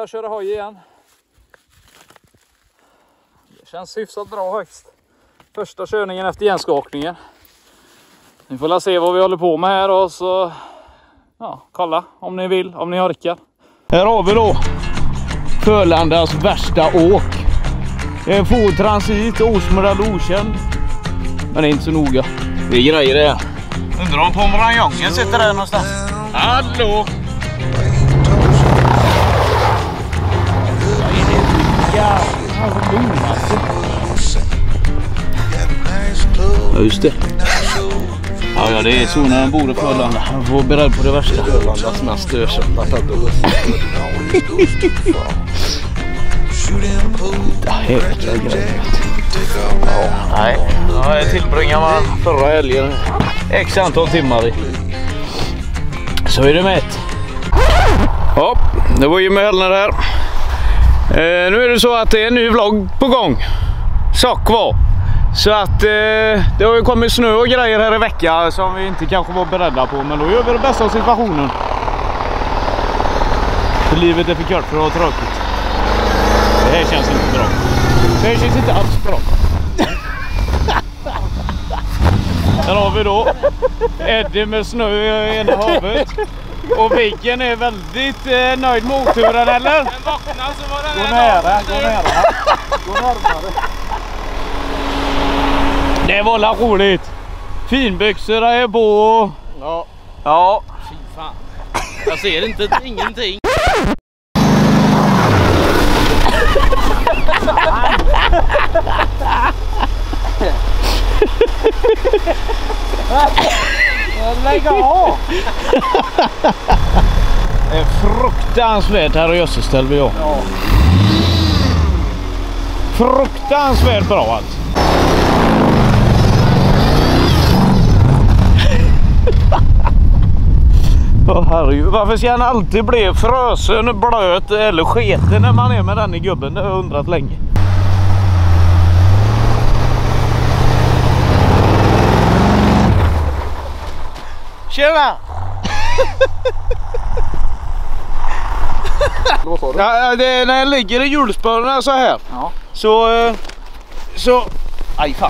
börja köra hoj igen. Det känns hyfsat bra högst. Första körningen efter genskakningen. Ni får se vad vi håller på med här och så kolla om ni vill, om ni orkar. Här har vi då Förlandas värsta åk. Det är en Ford Transit, årsmodell okänd. Men det är inte så noga. Det är grejer det. Undrar om Pomeranjongen sitter där någonstans. Hallå! Ja, just det. Ja, det är så när man bor i Förlanda. Man får beredd på det värsta. Förlandas mest ökända pedalbuss. Det här är grejer. Nej, jag tillbringar man förra helgen x antal timmar i. Så är det med ett. Ja, det var ju med Hellner här. Nu är det så att det är en ny vlogg på gång. Sak var. Så att det har ju kommit snö och grejer här i veckan som vi inte kanske var beredda på. Men då gör vi det bästa av situationen. För livet är för kort för att ha tråkigt. Det här känns inte bra. Det här känns inte alls bra. Här har vi då Eddie med snö i ena havet. Och Viken är väldigt nöjd med oturen, eller? Den vaknar så var den gå nära. Gå närmare. Det var la roligt. Finbyxorna är på. Ja. Fy fan. Jag ser inte ingenting. Lägg av! Det är fruktansvärt här och Jösseställ vi har. Ja. Fruktansvärt bra alltså. Herregud, varför ska han alltid bli frösen, blöt eller sketen när man är med den i gubben? Det har jag undrat länge. Tjena! Ja, när jag ligger i hjulspåren så här. Ja. Så aj fan.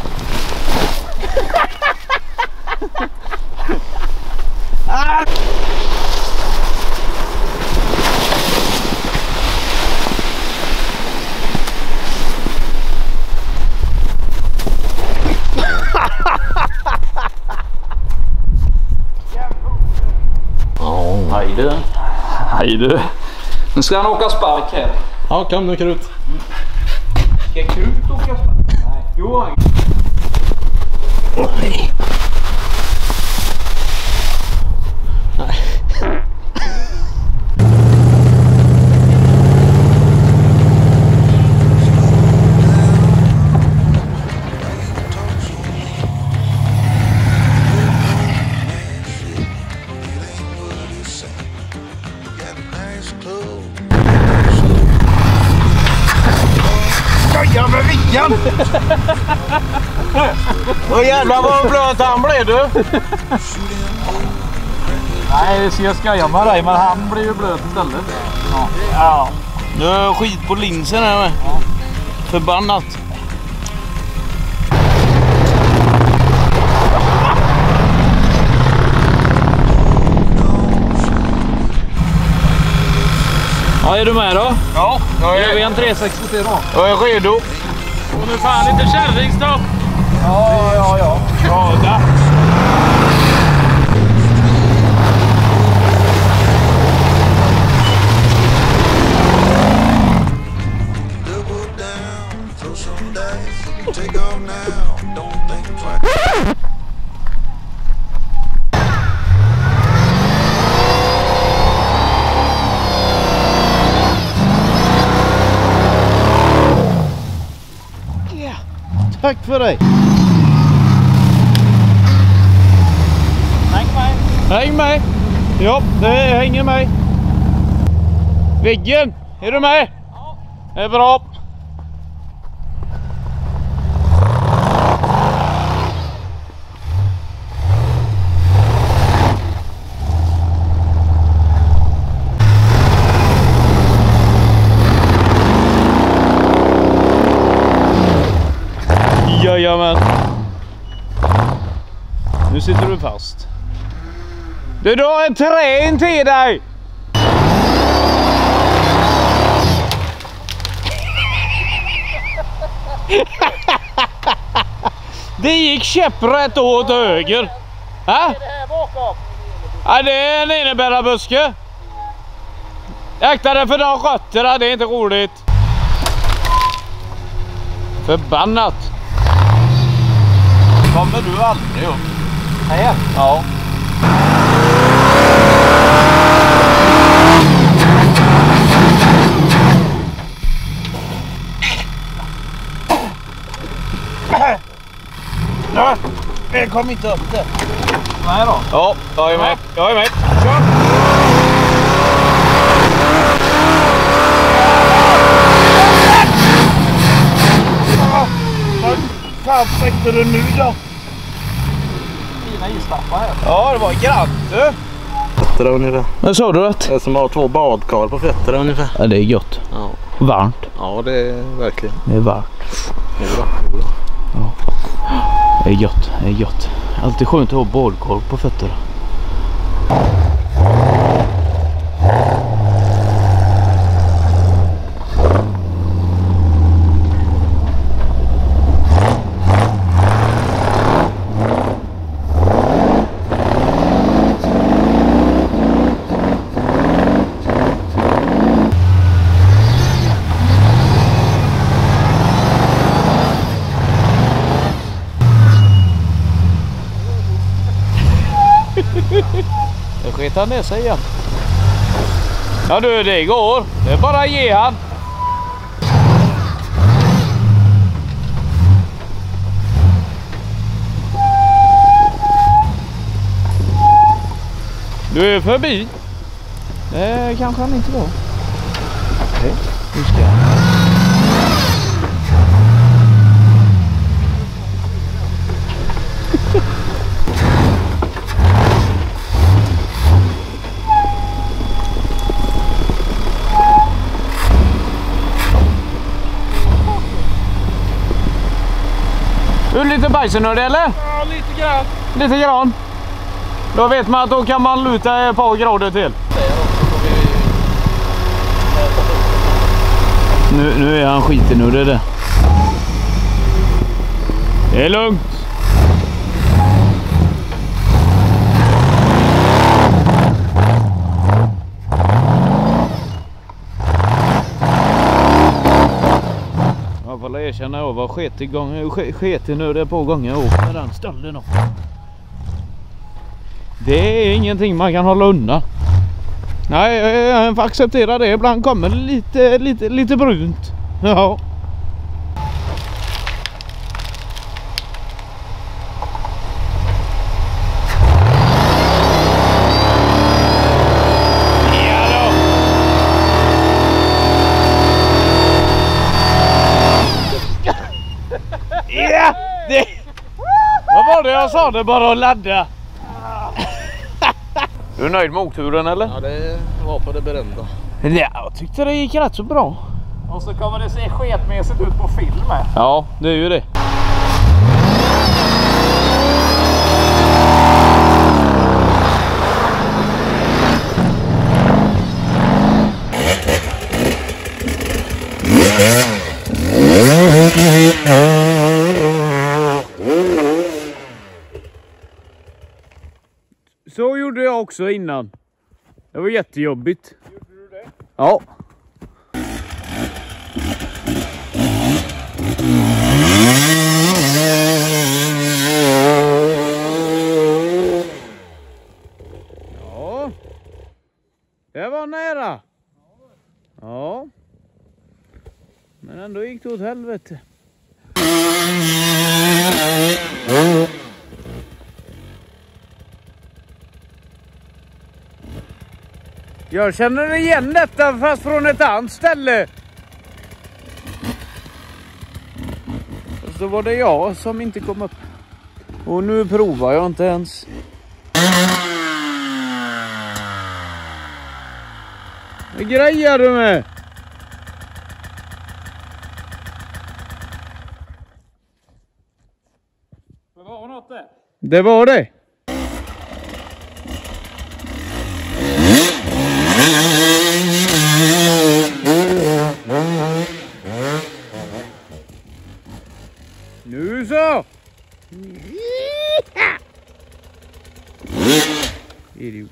Hej du. Nu ska han åka spark här. Ja, kom nu Krut. Ska Krut åka spark? Nej. Jo. Nej. Jävla Vickan! Åh jävlar vad blöt han blev du! Nej, det ska jag skoja med dig, men han blir ju blöt istället. Ja. Nu har jag skit på linsen här med. Ja. Förbannat. Ja, är du med då? Ja, jag är en 360 då. Jag är redo. Och nu fan lite kärringstopp. Ja. Ja, där. Tack för dig. Häng med. Ja, det hänger med. Viggen, är du med? Ja. Det är bra. Jajamän. Nu sitter du fast. Du drar en terräng till dig. Det gick käpprätt åt höger. Vad är det här bakom? Ja, det är en innebärarbuske. Akta dig för de rötterna, det är inte roligt. Förbannat. Kommer du aldrig upp? Här? Ja. Jag kom inte upp det. Nej då. Ja, jag är med. Jag är med. Kör! Fan, sätter du nu då? Fina istappar här. Ja, det var grant du. Fötterna ungefär. Vad sa du att? Det är som har 2 badkar på fötterna ungefär. Ja, det är gott. Ja. Varmt. Ja, det är verkligen. Det är varmt. Det är bra. Det är bra. Ja. Det är gott. Det är gott. Alltid skönt att ha badkar på fötterna. Det sket han ner sig igen. Ja du, det går. Det är bara att ge han. Du är förbi. Det kanske han inte var. Nej, nu ska jag. Du är lite bajsenörd eller? Ja, lite grann. Lite grann. Då vet man att då kan man luta ett par grader till. Nu är han skiten ur det. Det är lugnt. Jag får erkänna att jag var sketig nu det på gånger jag åkte med den stölden. Det är ingenting man kan hålla undan. Nej, jag får acceptera det. Ibland kommer det lite brunt. Ja. Ja, det... Vad var det jag sa? Det bara att ladda. Du är nöjd med åkturen eller? Ja, det var på det berömda. Ja, jag tyckte det gick rätt så bra. Och så kommer det se sketmässigt ut på film med. Ja, det är ju det. Så gjorde jag också innan. Det var jättejobbigt. Gjorde du det? Ja. Ja. Det var nära. Ja. Men ändå gick det åt helvete. Jag känner igen detta fast från ett annat ställe. Så var det jag som inte kom upp. Och nu provar jag inte ens. Vad grejer du med? Det var det. Nu så! Idiot.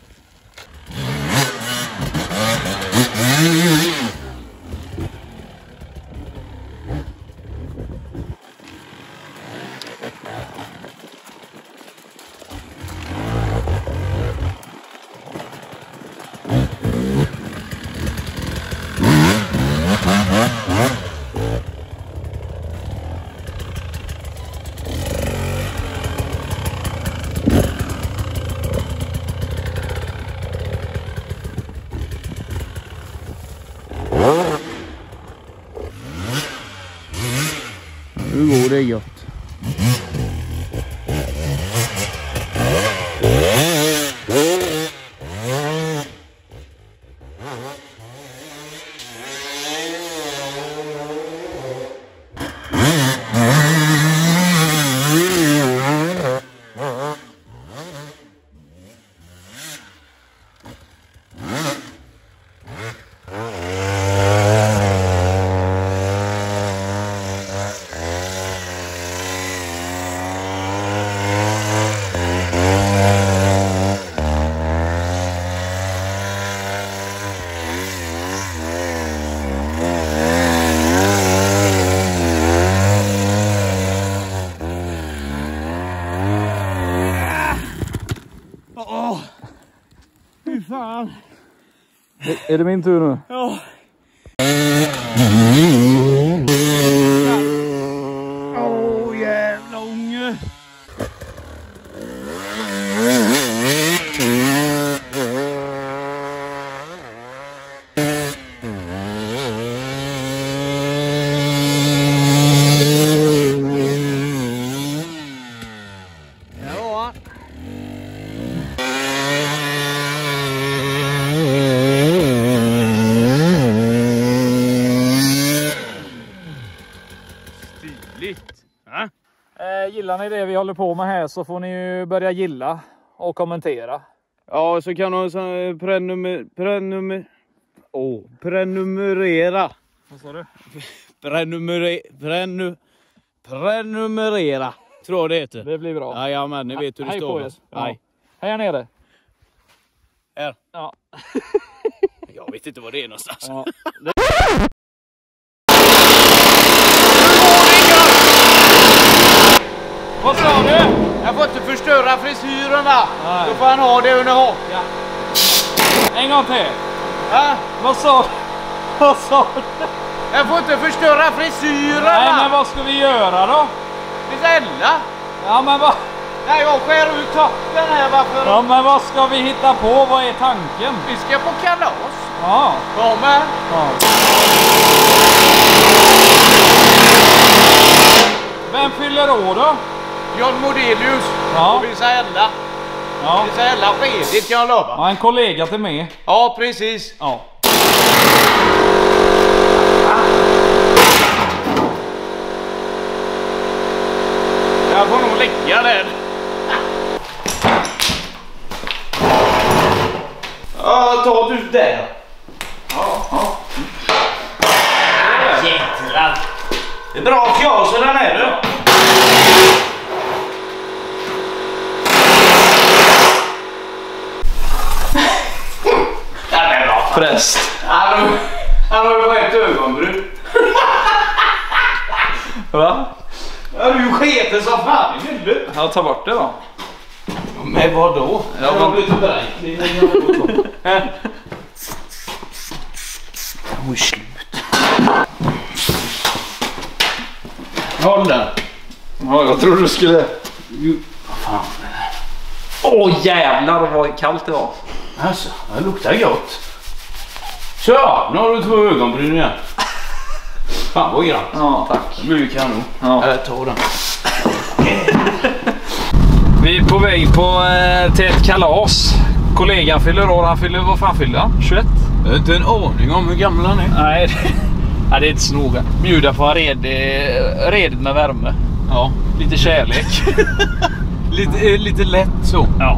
Nu går det gott. Fy fan. Är det min tur nu? Ja. Åh, jävla unge. Gillar ni det vi håller på med här så får ni ju börja gilla och kommentera. Ja, så kan man prenumerera. Vad sa du? Prenumerera. Tror det heter. Det blir bra. Ja, men ni vet hur det Hej står. På er. Ja. Här nere. Här. Ja. Jag vet inte vad det är någonstans. Ja. Vad sa du? Jag får inte förstöra frisyrerna. Nej. Då får han ha det under hock. Ja. En gång till. Ja? Vad sa du? Jag får inte förstöra frisyrerna. Nej, men vad ska vi göra då? Vi snälla. Ja, men vad? Nej, jag skär ut toppen här. Varför? Ja, men vad ska vi hitta på? Vad är tanken? Vi ska på kalas. Ja. Kom med. Ja. Vem fyller år då? John Modelius. Ja. Och Isabella. Ja. Isabella redigt kan jag lova. Ja, en kollega till mig. Ja, precis. Ja. Jag får nog lägga den. Ja, ta du där. Ja, ja. Jättlar. Det är bra fjäser den här du. Präst. Han har ju bara ett ögonbryn. Va? Ja, du sketer som fan i huvudet. Jag tar bort det då. Men vad då? Ja, jag blir lite brejt. Oj, slut. Håll den. Ja, jag tror du skulle... Vad fan är det? Åh jävlar vad kallt det var. Alltså, det luktar gott. Så, nu har du två ögonbryn igen. Fan vad grant. Ja, tack. Det blir ju kanon. Ja. Jag tar den. Vi är på väg till ett kalas. Kollegan fyller år. Han fyller, vad fan fyller han? 21? Jag har inte en aning om hur gammal han är. Nej, det är inte så noga. Bjuda på redigt med värme. Ja. Lite kärlek. Lite lätt så. Ja.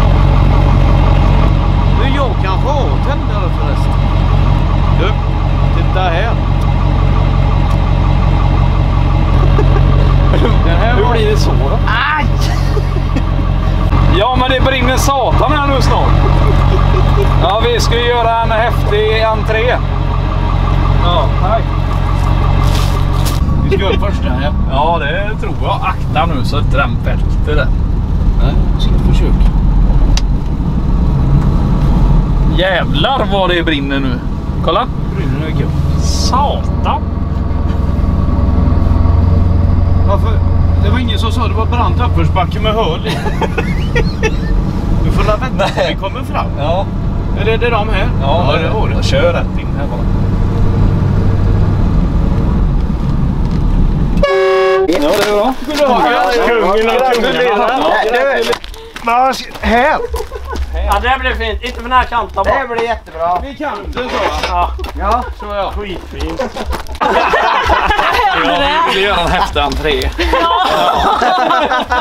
Men jag kanske har tändare förresten. Du, titta här. Hur blir det så då? Aj! Ja, men det brinner satan här nu snart. Ja, vi ska göra en häftig entré. Ja, tack. Vi ska göra första här. Ja, det tror jag. Akta nu så inte den välter där. Nej, jag ska försöka. Jävlar vad det brinner nu. Kolla. Brinner det gött. Satan. Varför? Det var ingen som sa det var brant uppförsbacke med höl i. Du får vänta tills vi kommer fram. Ja. Eller är det de här? Ja, det var det. Jag kör rätt in här bara. Ja, det är bra. Kungen av kungarna. Här. Ja, det blir fint. Inte för den här kanten bara. Det blir jättebra. Vid kanten så. Ja. Så ja. Skitfint. Ja, vi vill göra en häftig entré.